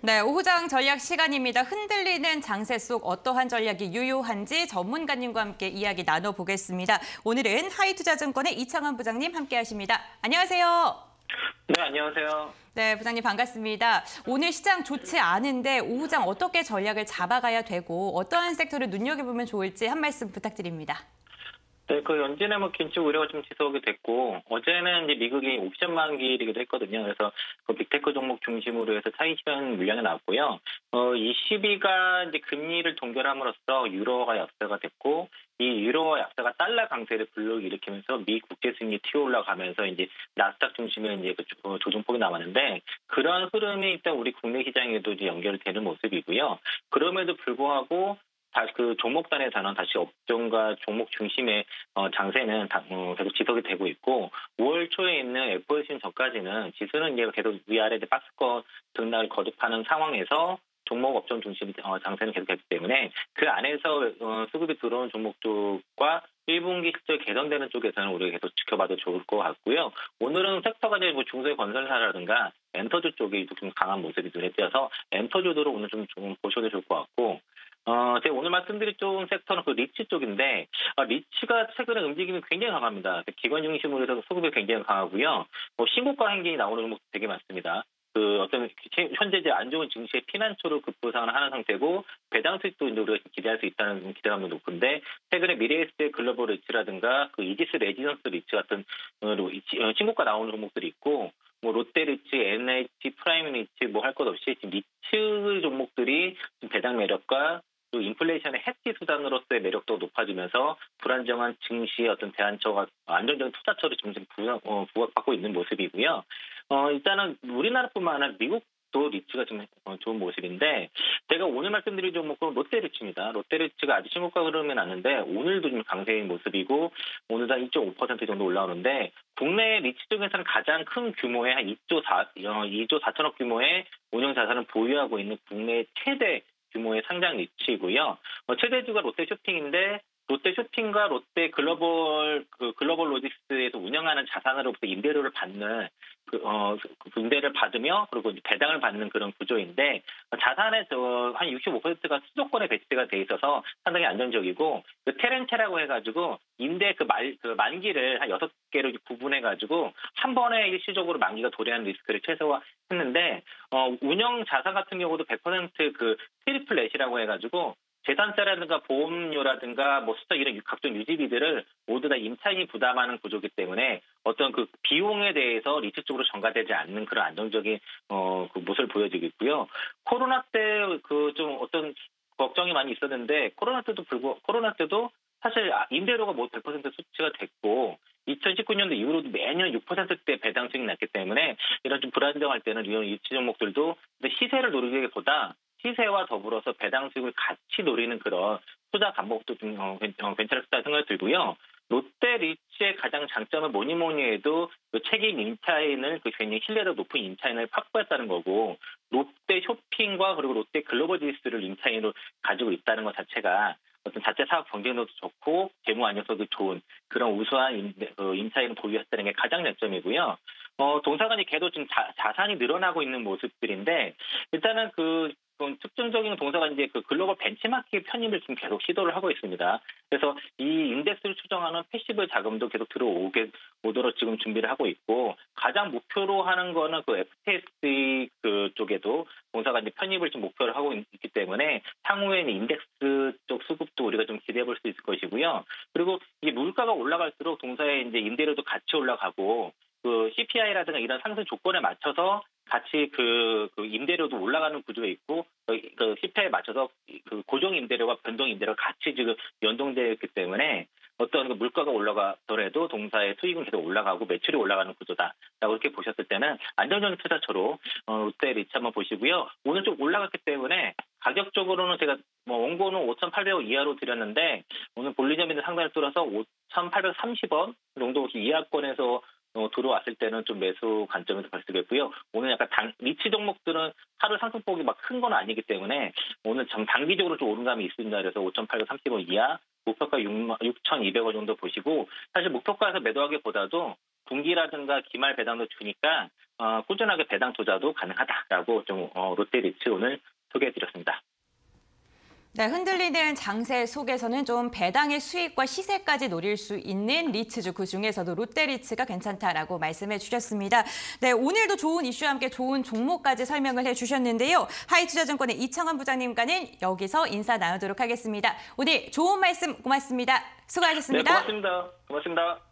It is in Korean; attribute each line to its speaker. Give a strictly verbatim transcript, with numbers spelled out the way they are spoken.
Speaker 1: 네, 오후장 전략 시간입니다. 흔들리는 장세 속 어떠한 전략이 유효한지 전문가님과 함께 이야기 나눠보겠습니다. 오늘은 하이투자증권의 이창환 부장님 함께하십니다. 안녕하세요.
Speaker 2: 네, 안녕하세요.
Speaker 1: 네, 부장님 반갑습니다. 오늘 시장 좋지 않은데 오후장 어떻게 전략을 잡아가야 되고 어떠한 섹터를 눈여겨보면 좋을지 한 말씀 부탁드립니다.
Speaker 2: 네, 그 연준의 뭐 긴축 우려가 좀 지속이 됐고 어제는 이제 미국이 옵션 만기이기도 했거든요. 그래서 그 빅테크 종목 중심으로 해서 차익 실현 물량이 나왔고요. 어, 이십이가 이제 금리를 동결함으로써 유로가 약세가 됐고 이 유로와 약세가 달러 강세를 불러일으키면서 미 국제 수익이 튀어 올라가면서 이제 나스닥 중심의 이제 그 조정폭이 나왔는데 그런 흐름이 일단 우리 국내 시장에도 이제 연결되는 모습이고요. 그럼에도 불구하고 다시 그 종목단에서는 다시 업종과 종목 중심의 어, 장세는 다, 어, 계속 지속이 되고 있고 오월 초에 있는 에프오엠씨 전까지는 지수는 이제 계속 위아래 박스권 등락을 거듭하는 상황에서 종목 업종 중심 어, 장세는 계속됐기 때문에 그 안에서 어, 수급이 들어온 종목 쪽과 일 분기 실적 개선되는 쪽에서는 우리가 계속 지켜봐도 좋을 것 같고요. 오늘은 섹터가 이제 뭐 중소의 건설사라든가 엔터주 쪽이 좀 강한 모습이 눈에 띄어서 엔터주도로 오늘 좀, 좀 보셔도 좋을 것 같고. 어, 제가 오늘 말씀드릴 쪽 섹터는 그 리츠 쪽인데, 어, 리츠가 최근에 움직임이 굉장히 강합니다. 기관 중심으로 해서 수급이 굉장히 강하고요. 뭐, 신고가 행진이 나오는 종목 되게 많습니다. 그, 어떤, 현재 이제 안 좋은 증시의 피난처로 급부상을 하는 상태고, 배당 수익도 이제 우리가 기대할 수 있다는 기대감도 높은데, 최근에 미래에셋 글로벌 리츠라든가, 그 이지스 레지던스 리츠 같은, 어, 신고가 나오는 종목들이 있고, 뭐 롯데리츠, 엔에이치, 프라임 리츠 뭐 할 것 없이 지금 리츠 종목들이 배당 매력과 또 인플레이션의 해지 수단으로서의 매력도 높아지면서 불안정한 증시의 어떤 대안처가 안정적인 투자처를 점점 부각, 어, 부각받고 있는 모습이고요. 어, 일단은 우리나라뿐만 아니라 미국도 리츠가 좀 좋은 모습인데 제가 오늘 말씀드린 종목은 롯데리츠입니다. 롯데리츠가 아직 신고가 흐름이 났는데 오늘도 좀 강세인 모습이고 오늘 한 일 점 오 퍼센트 정도 올라오는데 국내 리츠 중에서는 가장 큰 규모의 한 이조 사천억 규모의 운영 자산을 보유하고 있는 국내 최대 규모의 상장 리츠이고요. 어, 최대주가 롯데쇼핑인데 롯데쇼핑과 롯데 글로벌 그 글로벌 로직스에서 운영하는 자산으로부터 임대료를 받는 그, 어, 그 임대를 받으며 그리고 배당을 받는 그런 구조인데 자산의 한 육십오 퍼센트가 수도권에 배치가 돼 있어서 상당히 안정적이고 그 테렌체라고 해가지고 임대 그, 말, 그 만기를 한 여섯 개로 구분해가지고 한 번에 일시적으로 만기가 도래하는 리스크를 최소화했는데 어, 운영 자산 같은 경우도 백 퍼센트 그 트리플 넷이라고 해가지고 재산세라든가 보험료라든가 뭐 수당 이런 각종 유지비들을 모두 다 임차인이 부담하는 구조이기 때문에 어떤 그 비용에 대해서 리츠 쪽으로 전가되지 않는 그런 안정적인 어, 그 모습을 보여주고 있고요. 코로나 때 그 좀 어떤 걱정이 많이 있었는데 코로나 때도 불구 코로나 때도 사실 임대료가 뭐 백 퍼센트 수치가 됐고 이천십구 년도 이후로도 매년 육 퍼센트대 배당 수익이 났기 때문에 이런 좀 불안정할 때는 이런 리츠 종목들도 시세를 노리기보다 시세와 더불어서 배당 수익을 같이 노리는 그런 투자 방법도 좀 어, 괜찮을 생각이 들고요. 롯데 리츠의 가장 장점은 뭐니 뭐니 해도 그 책임 임차인을 그 굉장히 신뢰도 높은 임차인을 확보했다는 거고 롯데 쇼핑과 그리고 롯데 글로벌 지수를 임차인으로 가지고 있다는 것 자체가 어떤 자체 사업 경쟁력도 좋고 재무 안정성도 좋은 그런 우수한 임, 그 임차인을 보유했다는 게 가장 장점이고요. 어, 동사관이 걔도 지금 자, 자산이 늘어나고 있는 모습들인데 일단은 그 특징적인 동사가 이제 그 글로벌 벤치마킹 편입을 지금 계속 시도를 하고 있습니다. 그래서 이 인덱스를 추정하는 패시브 자금도 계속 들어오게 오도록 지금 준비를 하고 있고 가장 목표로 하는 거는 그 에프티에스씨 그 쪽에도 동사가 이제 편입을 좀 목표를 하고 있기 때문에 향후에는 인덱스 쪽 수급도 우리가 좀 기대해 볼 수 있을 것이고요. 그리고 이게 물가가 올라갈수록 동사의 이제 임대료도 같이 올라가고 그 씨피아이라든가 이런 상승 조건에 맞춰서 같이 그, 그 임대료도 올라가는 구조에 있고 그 씨피아이에 맞춰서 그 고정 임대료와 변동 임대료가 같이 지금 연동되어 있기 때문에 어떤 그 물가가 올라가더라도 동사의 수익은 계속 올라가고 매출이 올라가는 구조다라고 이렇게 보셨을 때는 안정적인 투자처로 어, 롯데 리츠 한번 보시고요. 오늘 좀 올라갔기 때문에 가격적으로는 제가 뭐 원고는 오천팔백억 이하로 드렸는데 오늘 볼리점인데 상단을 뚫어서 오천팔백삼십 원 정도 이하권에서 어, 들어왔을 때는 좀 매수 관점에서 볼 수 있겠고요. 오늘 약간 당, 리츠 종목들은 하루 상승폭이 막 큰 건 아니기 때문에 오늘 좀 단기적으로 좀 오름감이 있습니다. 그래서 오천팔백삼십 원 이하, 목표가 육천이백 원 정도 보시고 사실 목표가에서 매도하기보다도 분기라든가 기말 배당도 주니까 어, 꾸준하게 배당 투자도 가능하다라고 좀 어, 롯데리츠 오늘 소개해드렸습니다.
Speaker 1: 네, 흔들리는 장세 속에서는 좀 배당의 수익과 시세까지 노릴 수 있는 리츠주 그중에서도 롯데리츠가 괜찮다라고 말씀해 주셨습니다. 네, 오늘도 좋은 이슈와 함께 좋은 종목까지 설명을 해주셨는데요. 하이투자증권의 이창원 부장님과는 여기서 인사 나누도록 하겠습니다. 오늘 좋은 말씀 고맙습니다. 수고하셨습니다.
Speaker 2: 네, 고맙습니다. 고맙습니다.